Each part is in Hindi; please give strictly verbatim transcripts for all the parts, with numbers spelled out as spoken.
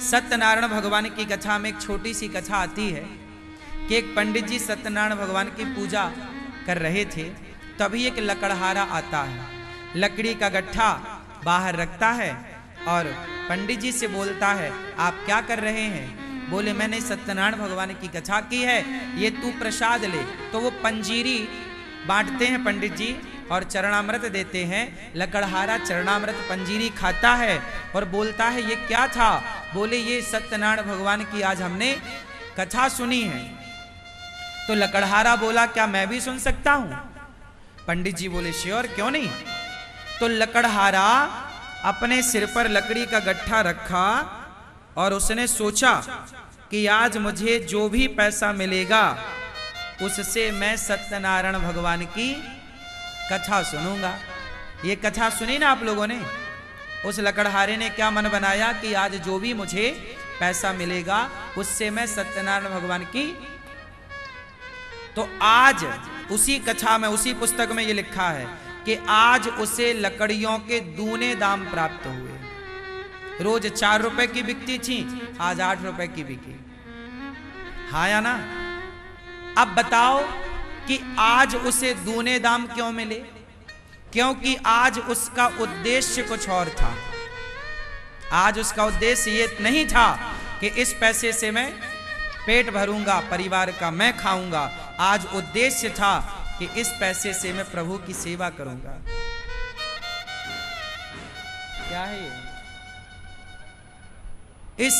सत्यनारायण भगवान की कथा में एक छोटी सी कथा आती है कि एक पंडित जी सत्यनारायण भगवान की पूजा कर रहे थे, तभी एक लकड़हारा आता है, लकड़ी का गट्ठा बाहर रखता है और पंडित जी से बोलता है, आप क्या कर रहे हैं? बोले, मैंने सत्यनारायण भगवान की कथा की है, ये तू प्रसाद ले। तो वो पंजीरी बांटते हैं पंडित जी और चरणामृत देते हैं। लकड़हारा चरणामृत पंजीरी खाता है और बोलता है, ये क्या था? बोले, ये सत्यनारायण भगवान की आज हमने कथा सुनी है। तो लकड़हारा बोला, क्या मैं भी सुन सकता हूं? पंडित जी बोले, श्योर, क्यों नहीं। तो लकड़हारा अपने सिर पर लकड़ी का गट्ठा रखा और उसने सोचा कि आज मुझे जो भी पैसा मिलेगा उससे मैं सत्यनारायण भगवान की कथा सुनूंगा। ये कथा सुनी ना आप लोगों ने? उस लकड़हारे ने क्या मन बनाया कि आज जो भी मुझे पैसा मिलेगा उससे मैं सत्यनारायण भगवान की। तो आज उसी कथा में, उसी पुस्तक में ये लिखा है कि आज उसे लकड़ियों के दूने दाम प्राप्त हुए। रोज चार रुपए की बिकती थी, आज आठ रुपए की बिकी। हाँ या ना? अब बताओ कि आज उसे दूने दाम क्यों मिले? क्योंकि आज उसका उद्देश्य कुछ और था। आज उसका उद्देश्य ये नहीं था कि इस पैसे से मैं पेट भरूंगा, परिवार का मैं खाऊंगा। आज उद्देश्य था कि इस पैसे से मैं प्रभु की सेवा करूंगा। क्या है ये? इस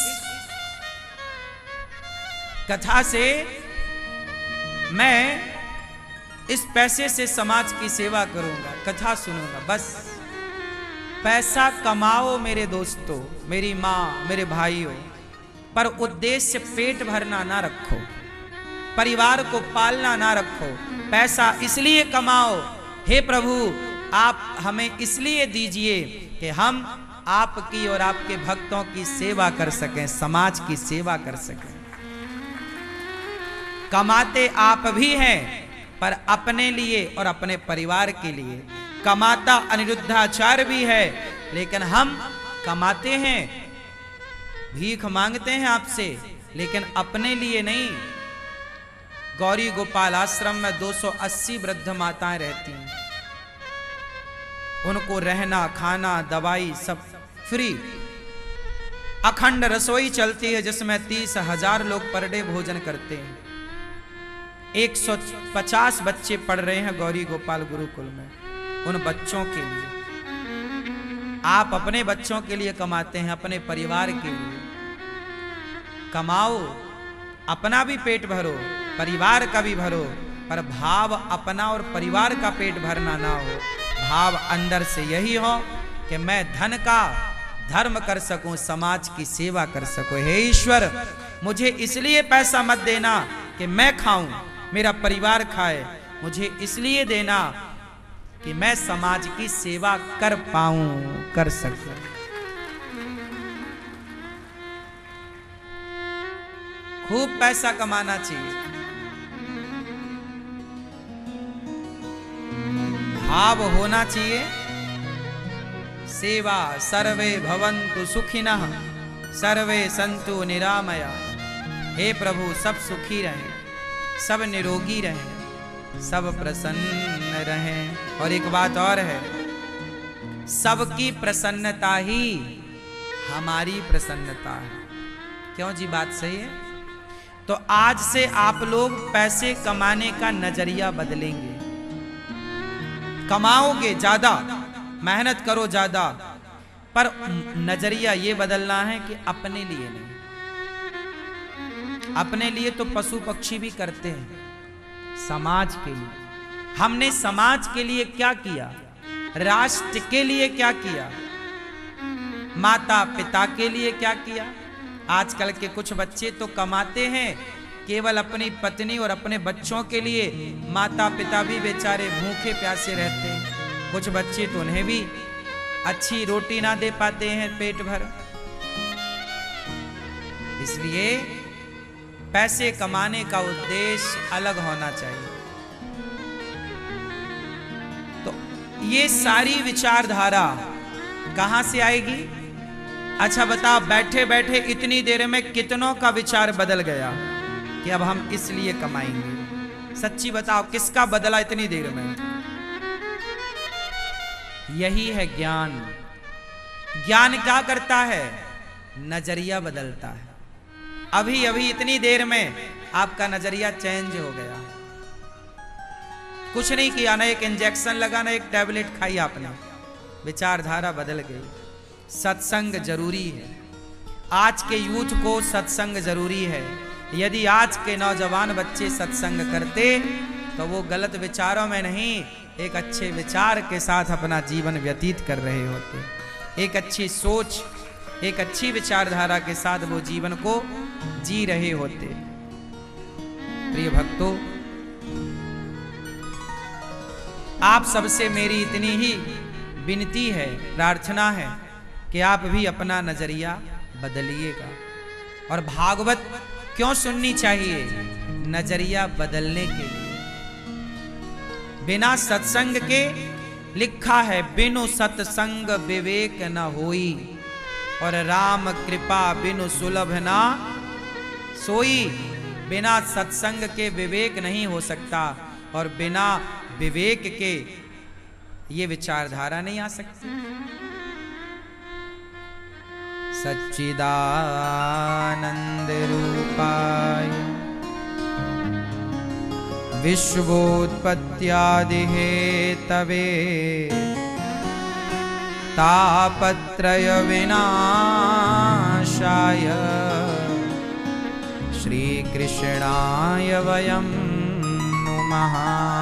कथा से मैं इस पैसे से समाज की सेवा करूंगा, कथा सुनूंगा। बस पैसा कमाओ मेरे दोस्तों, मेरी माँ, मेरे भाइयों, पर उद्देश्य पेट भरना ना रखो, परिवार को पालना ना रखो। पैसा इसलिए कमाओ, हे प्रभु आप हमें इसलिए दीजिए कि हम आपकी और आपके भक्तों की सेवा कर सकें, समाज की सेवा कर सकें। कमाते आप भी हैं, पर अपने लिए और अपने परिवार के लिए। कमाता अनिरुद्धाचार्य भी है, लेकिन हम कमाते हैं, भीख मांगते हैं आपसे, लेकिन अपने लिए नहीं। गौरी गोपाल आश्रम में दो सौ अस्सी वृद्ध माताएं रहती हैं, उनको रहना, खाना, दवाई सब फ्री। अखंड रसोई चलती है जिसमें तीस हजार लोग पर डे भोजन करते हैं। एक सौ पचास बच्चे पढ़ रहे हैं गौरी गोपाल गुरुकुल में। उन बच्चों के लिए आप अपने बच्चों के लिए कमाते हैं, अपने परिवार के लिए कमाओ, अपना भी पेट भरो, परिवार का भी भरो, पर भाव अपना और परिवार का पेट भरना ना हो। भाव अंदर से यही हो कि मैं धन का धर्म कर सकूं, समाज की सेवा कर सकूं। हे ईश्वर, मुझे इसलिए पैसा मत देना कि मैं खाऊं, मेरा परिवार खाए, मुझे इसलिए देना कि मैं समाज की सेवा कर पाऊं, कर सकूं। खूब पैसा कमाना चाहिए, भाव होना चाहिए। सेवा सर्वे भवन्तु सुखिनः सर्वे सन्तु निरामया। हे प्रभु, सब सुखी रहें, सब निरोगी रहें, सब प्रसन्न रहें। और एक बात और है, सबकी प्रसन्नता ही हमारी प्रसन्नता है। क्यों जी? बात सही है। तो आज से आप लोग पैसे कमाने का नजरिया बदलेंगे। कमाओगे ज्यादा, मेहनत करो ज्यादा, पर नजरिया ये बदलना है कि अपने लिए नहीं। अपने लिए तो पशु पक्षी भी करते हैं, समाज के लिए। हमने समाज के लिए क्या किया? राष्ट्र के लिए क्या किया? माता पिता के लिए क्या किया? आजकल के कुछ बच्चे तो कमाते हैं केवल अपनी पत्नी और अपने बच्चों के लिए, माता पिता भी बेचारे भूखे प्यासे रहते हैं। कुछ बच्चे तो उन्हें भी अच्छी रोटी ना दे पाते हैं पेट भर। इसलिए पैसे कमाने का उद्देश्य अलग होना चाहिए। तो ये सारी विचारधारा कहां से आएगी? अच्छा बताओ, बैठे बैठे इतनी देर में कितनों का विचार बदल गया कि अब हम इसलिए कमाएंगे? सच्ची बताओ, किसका बदला इतनी देर में? यही है ज्ञान। ज्ञान क्या करता है? नजरिया बदलता है। अभी अभी इतनी देर में आपका नजरिया चेंज हो गया। कुछ नहीं किया, ना एक इंजेक्शन लगा, ना एक टैबलेट खाई आपने, विचारधारा बदल गई। सत्संग जरूरी है। आज के यूथ को सत्संग जरूरी है। यदि आज के नौजवान बच्चे सत्संग करते तो वो गलत विचारों में नहीं, एक अच्छे विचार के साथ अपना जीवन व्यतीत कर रहे होते। एक अच्छी सोच, एक अच्छी विचारधारा के साथ वो जीवन को जी रहे होते। प्रिय भक्तों, आप सबसे मेरी इतनी ही विनती है, प्रार्थना है कि आप भी अपना नजरिया बदलिएगा। और भागवत क्यों सुननी चाहिए? नजरिया बदलने के लिए। बिना सत्संग के, लिखा है, बिनु सत्संग विवेक न होई, और राम कृपा बिनु सुलभ ना सोई। बिना सत्संग के विवेक नहीं हो सकता, और बिना विवेक के ये विचारधारा नहीं आ सकती। सच्चिदानंद रूपाय विश्वोत्पत्त्यादि हेतवे तापत्रय विनाशाय श्री कृष्णाय वयं नुमः।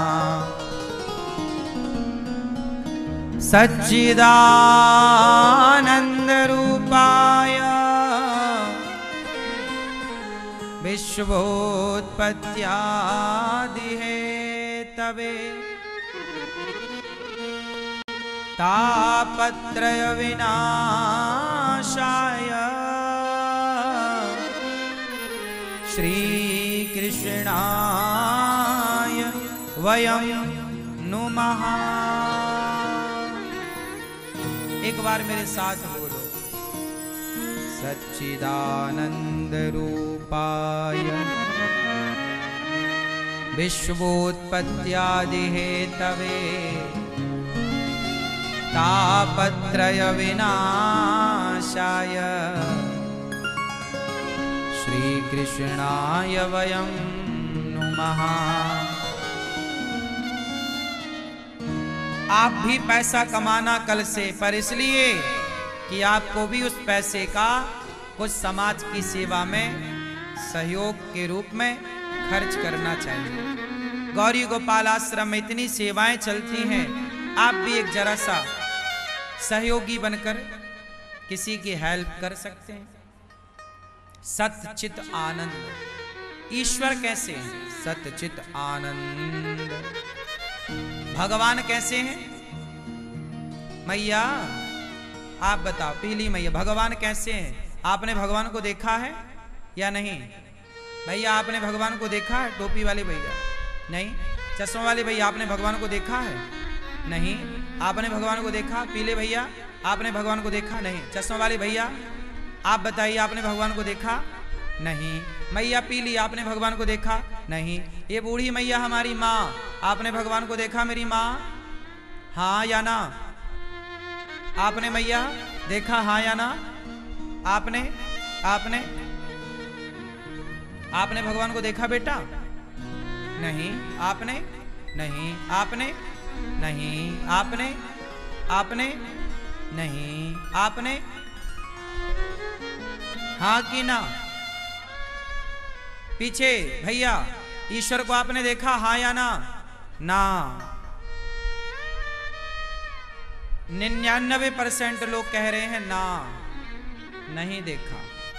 सच्चिदानंद रूपाय विश्वोत्पत्त्यादि हेतवे तापत्रय विनाशाय श्री कृष्णाय वयं नुमः। एक बार मेरे साथ बोलो, सच्चिदानंद रूपाय विश्वोत्पत्त्यादि हेतवे तापत्रय विनाशाय श्री कृष्णाय वयं नुमः। आप भी पैसा कमाना कल से, पर इसलिए कि आपको भी उस पैसे का कुछ समाज की सेवा में सहयोग के रूप में खर्च करना चाहिए। गौरी गोपाल आश्रम में इतनी सेवाएं चलती हैं, आप भी एक जरा सा सहयोगी बनकर किसी की हेल्प कर सकते हैं। सतचित आनंद, ईश्वर कैसे हैं? सतचित आनंद। भगवान कैसे हैं? मैया आप बताओ, पीली मैया, भगवान कैसे हैं? आपने भगवान को देखा है या नहीं? भैया आपने भगवान को देखा है? टोपी वाले भैया नहीं, चश्मा वाले भैया आपने भगवान को देखा है? नहीं। आपने भगवान को देखा? पीले भैया आपने भगवान को देखा? नहीं। चश्मा वाले भैया आप बताइए, आपने भगवान को देखा? नहीं। मैया पीली आपने भगवान को देखा? नहीं। ये बूढ़ी मैया हमारी माँ, आपने भगवान को देखा मेरी माँ? हाँ या ना? आपने मैया देखा? हाँ या ना? आपने आपने आपने भगवान को देखा बेटा? नहीं। आपने नहीं। आपने नहीं। आपने आपने नहीं। आपने हाँ कि ना? पीछे भैया, ईश्वर को आपने देखा? हाँ या ना? ना। निन्यानवे परसेंट लोग कह रहे हैं ना, नहीं देखा।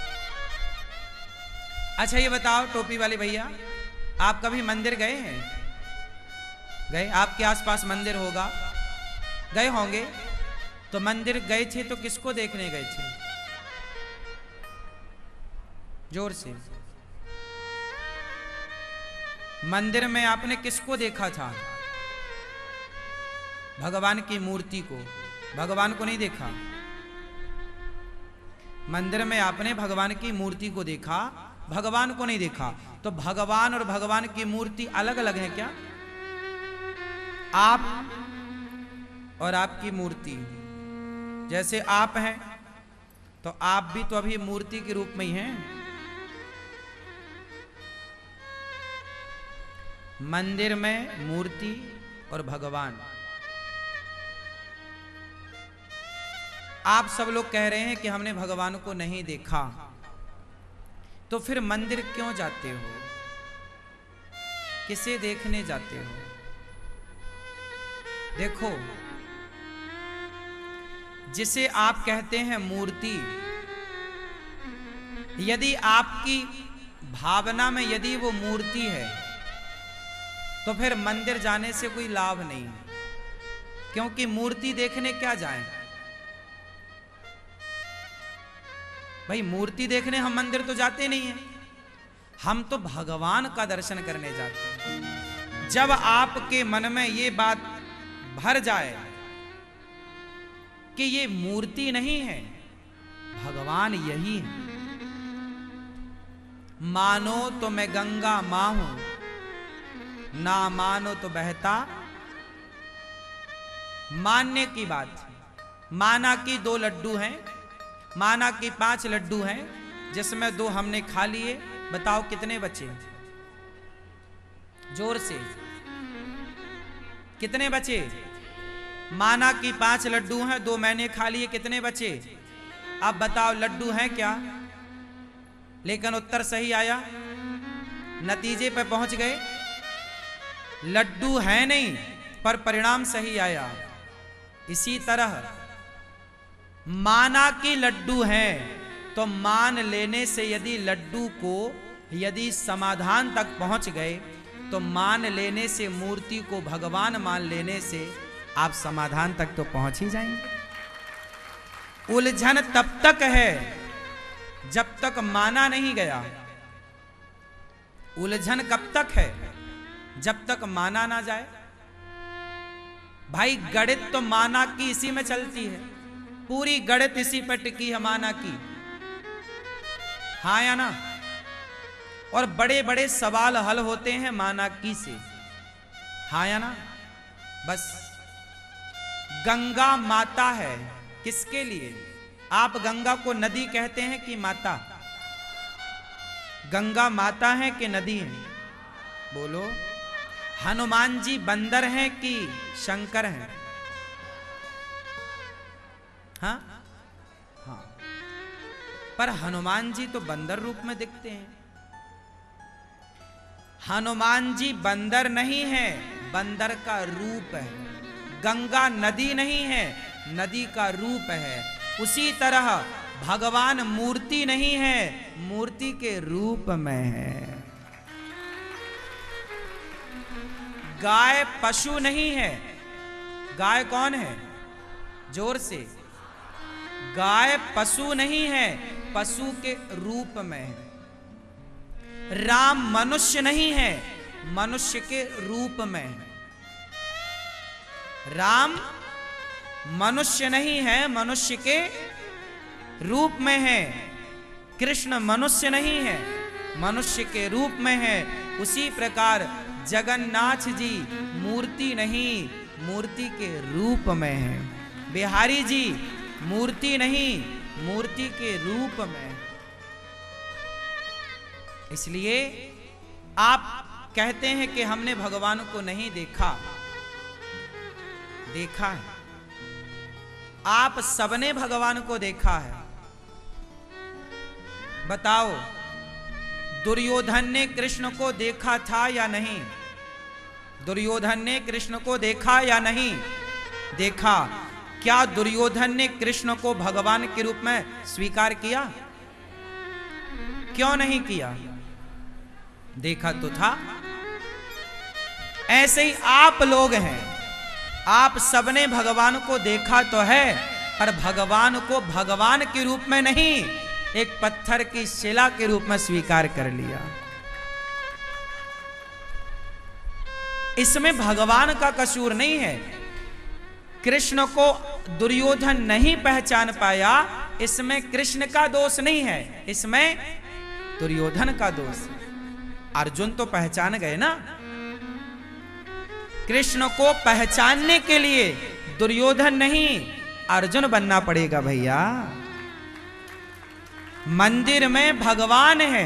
अच्छा ये बताओ टोपी वाले भैया, आप कभी मंदिर गए हैं? गए? आपके आसपास मंदिर होगा, गए होंगे। तो मंदिर गए थे तो किसको देखने गए थे? जोर से। मंदिर में आपने किसको देखा था? भगवान की मूर्ति को, भगवान को नहीं देखा। मंदिर में आपने भगवान की मूर्ति को देखा, भगवान को नहीं देखा। तो भगवान और भगवान की मूर्ति अलग अलग है क्या? आप और आपकी मूर्ति, जैसे आप हैं तो आप भी तो अभी मूर्ति के रूप में ही हैं। मंदिर में मूर्ति और भगवान। आप सब लोग कह रहे हैं कि हमने भगवान को नहीं देखा, तो फिर मंदिर क्यों जाते हो? किसे देखने जाते हो? देखो, जिसे आप कहते हैं मूर्ति, यदि आपकी भावना में यदि वो मूर्ति है तो फिर मंदिर जाने से कोई लाभ नहीं है, क्योंकि मूर्ति देखने क्या जाएं? भाई मूर्ति देखने हम मंदिर तो जाते नहीं हैं, हम तो भगवान का दर्शन करने जाते हैं। जब आपके मन में ये बात भर जाए कि ये मूर्ति नहीं है, भगवान यही है, मानो तो मैं गंगा मां हूं, ना मानो तो बहता। मानने की बात, माना कि दो लड्डू हैं, माना कि पांच लड्डू हैं, जिसमें दो हमने खा लिए, बताओ कितने बचे? जोर से कितने बचे? माना कि पांच लड्डू हैं, दो मैंने खा लिए, कितने बचे? अब बताओ लड्डू हैं क्या? लेकिन उत्तर सही आया, नतीजे पर पहुंच गए। लड्डू है नहीं पर परिणाम सही आया। इसी तरह माना कि लड्डू हैं, तो मान लेने से यदि लड्डू को यदि समाधान तक पहुंच गए, तो मान लेने से, मूर्ति को भगवान मान लेने से आप समाधान तक तो पहुंच ही जाएंगे। उलझन तब तक है जब तक माना नहीं गया। उलझन कब तक है? जब तक माना ना जाए। भाई गणित तो माना की इसी में चलती है, पूरी गणित इसी पर टिकी है, माना की। हाँ या ना? और बड़े बड़े सवाल हल होते हैं माना की से। हाँ या ना? बस गंगा माता है किसके लिए? आप गंगा को नदी कहते हैं कि माता? गंगा माता है कि नदी है? बोलो। हनुमान जी बंदर हैं कि शंकर हैं? हाँ हाँ, पर हनुमान जी तो बंदर रूप में दिखते हैं। हनुमान जी बंदर नहीं है, बंदर का रूप है। गंगा नदी नहीं है, नदी का रूप है। उसी तरह भगवान मूर्ति नहीं है, मूर्ति के रूप में है। गाय पशु नहीं है। गाय कौन है? जोर से। गाय पशु नहीं है, पशु के रूप में है। राम मनुष्य नहीं है, मनुष्य के रूप में है। राम मनुष्य नहीं है, मनुष्य के रूप में है। कृष्ण मनुष्य नहीं है, मनुष्य के रूप में है। उसी प्रकार जगन्नाथ जी मूर्ति नहीं, मूर्ति के रूप में है। बिहारी जी मूर्ति नहीं, मूर्ति के रूप में। इसलिए आप कहते हैं कि हमने भगवान को नहीं देखा। देखा है, आप सबने भगवान को देखा है। बताओ, दुर्योधन ने कृष्ण को देखा था या नहीं? दुर्योधन ने कृष्ण को देखा या नहीं? देखा। क्या दुर्योधन ने कृष्ण को भगवान के रूप में स्वीकार किया? क्यों नहीं किया? देखा तो था। ऐसे ही आप लोग हैं, आप सबने भगवान को देखा तो है, पर भगवान को भगवान के रूप में नहीं, एक पत्थर की शिला के रूप में स्वीकार कर लिया। इसमें भगवान का कसूर नहीं है। कृष्ण को दुर्योधन नहीं पहचान पाया, इसमें कृष्ण का दोष नहीं है, इसमें दुर्योधन का दोष है। अर्जुन तो पहचान गए ना, कृष्ण को पहचानने के लिए दुर्योधन नहीं अर्जुन बनना पड़ेगा भैया। मंदिर में भगवान है,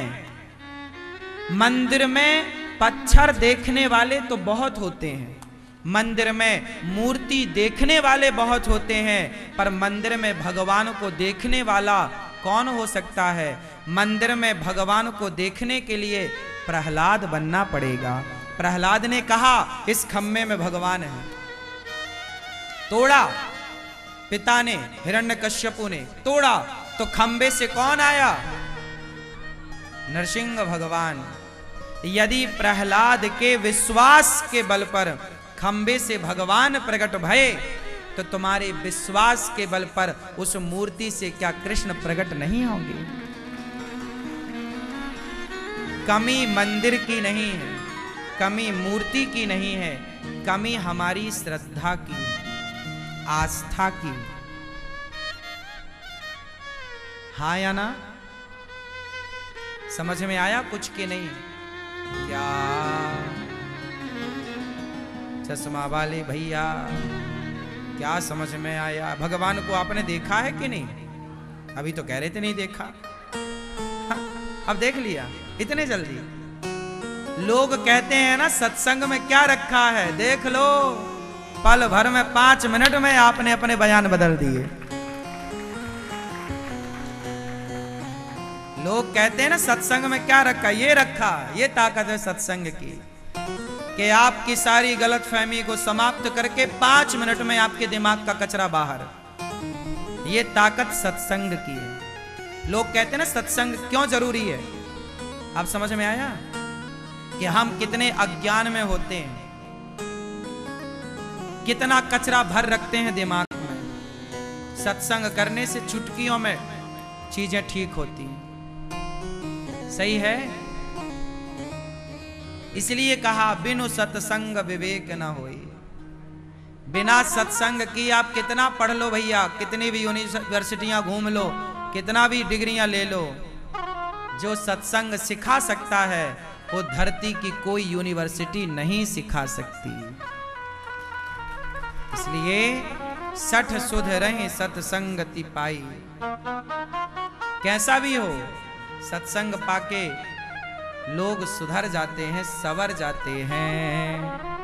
मंदिर में पत्थर देखने वाले तो बहुत होते हैं, मंदिर में मूर्ति देखने वाले बहुत होते हैं, पर मंदिर में भगवान को देखने वाला कौन हो सकता है? मंदिर में भगवान को देखने के लिए प्रहलाद बनना पड़ेगा। प्रहलाद ने कहा इस खम्भे में भगवान है, तोड़ा, पिता ने हिरण्यकश्यपु ने तोड़ा तो खम्भे से कौन आया? नरसिंह भगवान। यदि प्रहलाद के विश्वास के बल पर खम्भे से भगवान प्रकट भये, तो तुम्हारे विश्वास के बल पर उस मूर्ति से क्या कृष्ण प्रकट नहीं होंगे? कमी मंदिर की नहीं है, कमी मूर्ति की नहीं है, कमी हमारी श्रद्धा की, आस्था की। हाँ या ना? समझ में आया कुछ के नहीं? क्या चश्मा वाले भैया, क्या समझ में आया? भगवान को आपने देखा है कि नहीं? अभी तो कह रहे थे नहीं देखा, हाँ, अब देख लिया इतने जल्दी। लोग कहते हैं ना सत्संग में क्या रखा है, देख लो, पल भर में पांच मिनट में आपने अपने बयान बदल दिए। लोग कहते हैं ना सत्संग में क्या रखा, ये रखा, ये ताकत है सत्संग की कि आपकी सारी गलतफहमी को समाप्त करके पांच मिनट में आपके दिमाग का कचरा बाहर। ये ताकत सत्संग की है। लोग कहते हैं ना सत्संग क्यों जरूरी है, आप समझ में आया कि हम कितने अज्ञान में होते हैं, कितना कचरा भर रखते हैं दिमाग में। सत्संग करने से चुटकियों में चीजें ठीक होती हैं, सही है? इसलिए कहा बिनु सत्संग विवेक न होई। बिना सत्संग की आप कितना पढ़ लो भैया, कितनी भी यूनिवर्सिटियां घूम लो, कितना भी डिग्रियां ले लो, जो सत्संग सिखा सकता है वो धरती की कोई यूनिवर्सिटी नहीं सिखा सकती। इसलिए सठ सुध रहे सत्संगति पाई। कैसा भी हो, सत्संग पाके लोग सुधर जाते हैं, सवर जाते हैं।